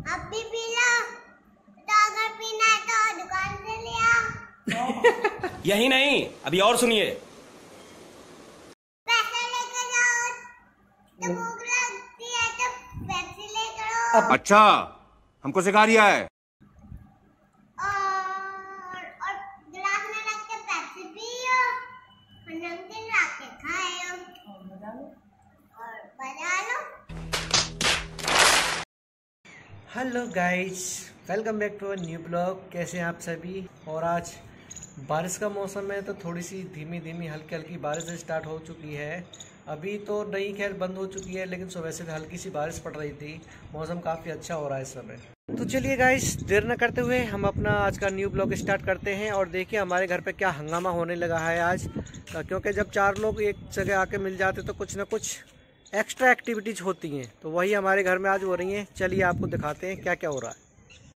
अब भी पी लो, तो अगर पीना है तो दुकान से ले आओ। यही नहीं, अभी और सुनिए। पैसे लेकर जाओ, तो भूख लगती है तो पेप्सी लेकर आओ। अच्छा, हमको सिखा रिया है। और गिलास में रख के पेप्सी पियो, और नमकीन रख के खाओ और बजा लो। Hello guys, welcome back to a new blog. कैसे हैं आप सभी। और आज बारिश का मौसम है तो थोड़ी सी धीमी धीमी हल्की हल्की बारिश स्टार्ट हो चुकी है। अभी तो नहीं, खैर बंद हो चुकी है, लेकिन सुबह से हल्की सी बारिश पड़ रही थी। मौसम काफ़ी अच्छा हो रहा है इस समय। तो चलिए गाइस, देर न करते हुए हम अपना आज का न्यू ब्लॉग स्टार्ट करते हैं। और देखिए हमारे घर पे क्या हंगामा होने लगा है आज, क्योंकि जब 4 लोग एक जगह आके मिल जाते तो कुछ ना कुछ एक्स्ट्रा एक्टिविटीज होती हैं, तो वही हमारे घर में आज हो रही हैं। चलिए आपको दिखाते हैं क्या क्या हो रहा है।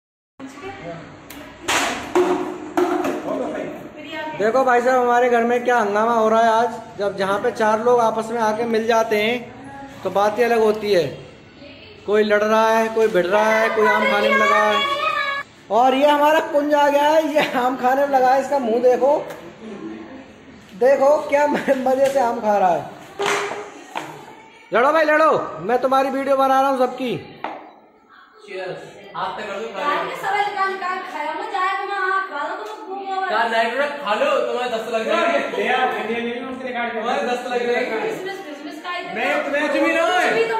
देखो भाई साहब, हमारे घर में क्या हंगामा हो रहा है आज। जब जहाँ पे 4 लोग आपस में आके मिल जाते हैं तो बात ही अलग होती है। कोई लड़ रहा है, कोई भिड़ रहा है, कोई आम खाने में लगा है। और ये हमारा कुंज आ गया है, ये आम खाने में लगा है। इसका मुंह देखो, देखो क्या मजे से आम खा रहा है। लड़ो भाई लड़ो, मैं तुम्हारी वीडियो बना रहा हूँ सबकी। खा लो, तुम्हारे 10 लग जाएंगे। तुम्हारे 10 लग जाएंगे। कुछ भी ना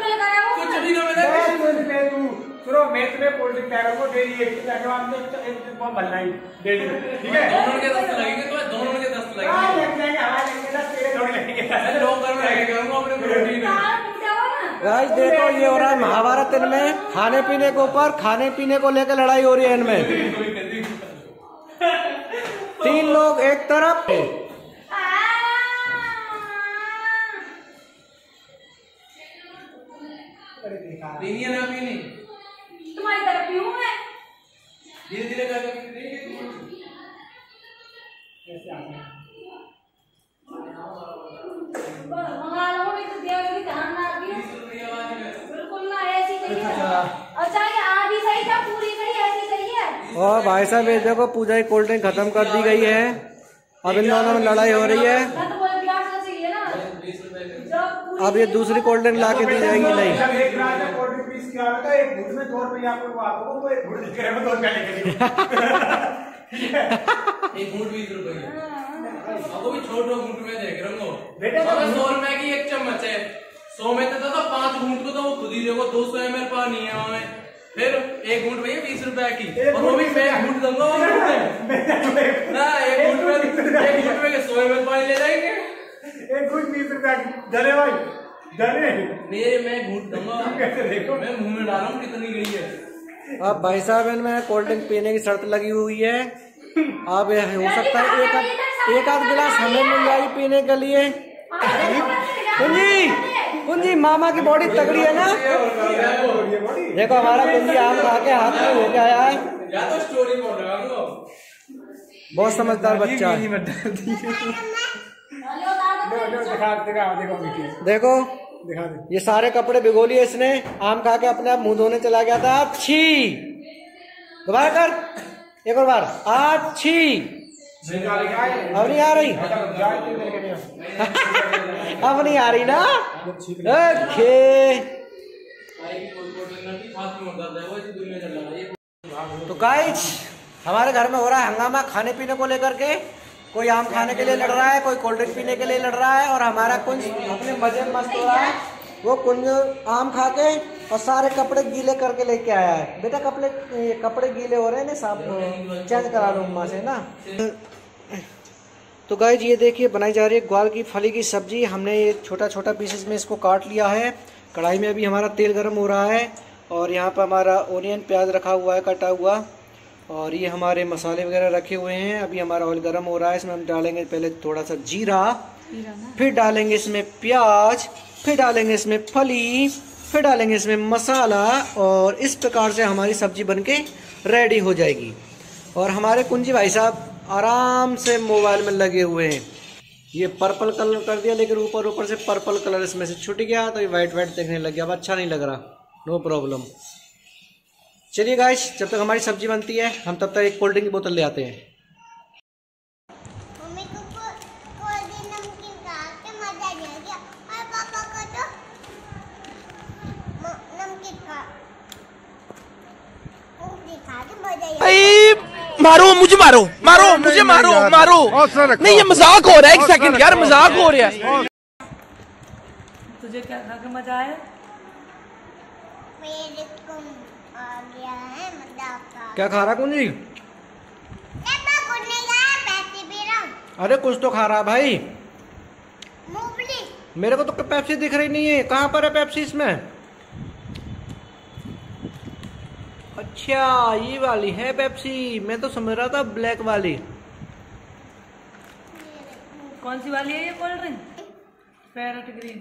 सुनो, मैं तुम्हें कोल्ड ड्रिंक कह डेली एक बनना ही डेली, ठीक है। दोनों के 10 लगेंगे, तुम्हें दोनों के 10 लगेंगे। लोग घर में रहेंगे, गाइस देखो, ये हो रहा है महाभारत। इनमें खाने पीने के ऊपर, खाने पीने को लेकर लड़ाई हो रही है इनमें। 3 लोग एक तरफ, पीनी है ना पीनी, तुम्हारी तरफ पीऊं मैं। धीरे धीरे करके और भाई साहब ये देखो, पूजा की कोल्ड ड्रिंक खत्म कर दी गई है। अब इन दोनों में लड़ाई हो रही है। अब ये दूसरी कोल्ड ड्रिंक ला के दी जाएगी नहीं। एक घूंट 20 रुपए आपको भी छोटे घूंट में देख रहा हूँ। 100 रुपए की एक चम्मच है, 100 में तो 5 घूंट को तो वो खुद ही देखो 200 ml पानी है हमें। फिर एक घूंट भैया 20 रुपए की, और वो भी मैं घूंट दूंगा ना। एक घूंट में 100 ml पानी ले जाएंगे। एक घूंट 20 रुपए की डरे भाई, डरे मेरे मैं घूंट दूंगा। मैं मुंह में डाला हूँ कितनी गई है। अब भाई साहब इनमें कोल्ड ड्रिंक पीने की शर्त लगी हुई है। अब हो सकता है एक आध गिलास हमें मिल जाएगी पीने के लिए। कुंजी मामा की बॉडी तगड़ी है ना। देखो हमारा कुंजी आम खा के हाथ में लेके आया है। या तो स्टोरी बोल रहा हूँ, बहुत समझदार बच्चा। देखो ये सारे कपड़े भिगो लिए इसने, आम खा के अपने आप मुंह धोने चला गया था। अच्छी दोबारा कर, एक और बार। अच्छी अब नहीं आ रही, अब नहीं आ रही ना। तो गाइस हमारे घर में हो रहा है हंगामा खाने पीने को लेकर के। कोई आम खाने के लिए लड़ रहा है, कोई कोल्ड ड्रिंक पीने के लिए लड़ रहा है, और हमारा कुंज अपने मजे में मस्त हो रहा है। वो कुंज आम खा के और सारे कपड़े गीले करके लेके आया है। बेटा कपड़े गीले हो रहे हैं ना, साफ चेंज करा लो माँ से ना। तो गाइस ये देखिए बनाई जा रही है ग्वार की फली की सब्जी। हमने ये छोटा छोटा पीसेस में इसको काट लिया है। कढ़ाई में अभी हमारा तेल गर्म हो रहा है, और यहाँ पर हमारा ओनियन प्याज रखा हुआ है कटा हुआ, और ये हमारे मसाले वगैरह रखे हुए हैं। अभी हमारा ऑयल गर्म हो रहा है, इसमें हम डालेंगे पहले थोड़ा सा जीरा, फिर डालेंगे इसमें प्याज, फिर डालेंगे इसमें फली, फिर डालेंगे इसमें मसाला, और इस प्रकार से हमारी सब्जी बनके रेडी हो जाएगी। और हमारे कुंजी भाई साहब आराम से मोबाइल में लगे हुए हैं। ये पर्पल कलर कर दिया, लेकिन ऊपर से पर्पल कलर इसमें से छूट गया, तो ये वाइट वाइट देखने लग गया। अब अच्छा नहीं लग रहा। नो प्रॉब्लम, चलिए गाइस, जब तक हमारी सब्जी बनती है हम तब तक एक कोल्ड ड्रिंक की बोतल ले आते हैं। मम्मी को कोल्ड ड्रिंक नमकीन खा के मजा नहीं आ गया, और पापा को तो नमकीन खा के मजा ही मारो मुझे, मारो मारो मुझे, मारो मारो। नहीं ये मजाक हो रहा है, एक सेकंड यार, मजाक हो रहा है। तुझे क्या खा के मजा आया? मेरे को आ गया है मजा का। क्या खा रहा कुंजी? पैसे पी रहा हूँ। अरे कुछ तो खा रहा भाई। मूंगफली। मेरे को तो पेप्सी दिख रही नहीं है, कहाँ पर है पेप्सी इसमें? अच्छा ये वाली है पेप्सी, मैं तो समझ रहा था ब्लैक वाली। कौन सी वाली है ये कोल्ड ड्रिंक? Parrot green.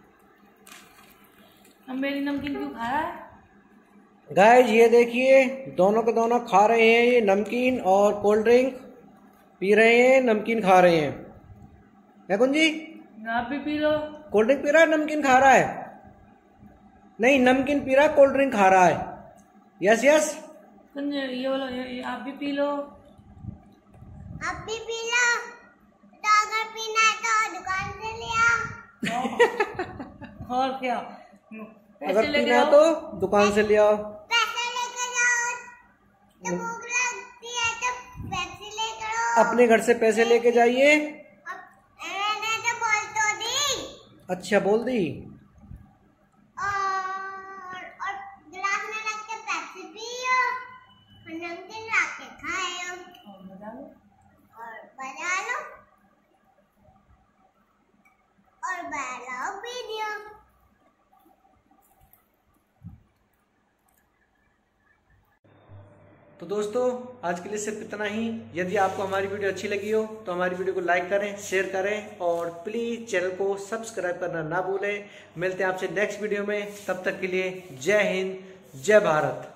अब मेरी नमकीन क्यों खा रहा है? गाइस ये देखिए, दोनों के दोनों खा रहे हैं ये नमकीन और कोल्ड ड्रिंक, पी रहे हैं, नमकीन खा रहे हैं। है कुंजी? आप भी पी लो। कोल्ड ड्रिंक पी रहा है, नमकीन खा रहा है? नहीं, नमकीन पी रहा है, कोल्ड ड्रिंक खा रहा है। Yes yes. ये बोलो, ये आप भी पी लो। आप भी पी लो, तो अगर पीना है तो दुकान से ले आओ। और क्या? अगर पीना है तो दुकान से ले आओ। पैसे लेकर जाओ, तो भूख लगती है तो पेप्सी लेकर आओ। अपने घर से पैसे लेके जाइए। मैंने तो बोल तो दी। अच्छा बोल दी। और गिलास में रख के पेप्सी पियो, और नमकीन रख के खाओ, और बजा लो, और बनाओ वीडियो। तो दोस्तों आज के लिए सिर्फ इतना ही। यदि आपको हमारी वीडियो अच्छी लगी हो तो हमारी वीडियो को लाइक करें, शेयर करें और प्लीज चैनल को सब्सक्राइब करना ना भूलें। मिलते हैं आपसे नेक्स्ट वीडियो में, तब तक के लिए जय हिंद, जय भारत।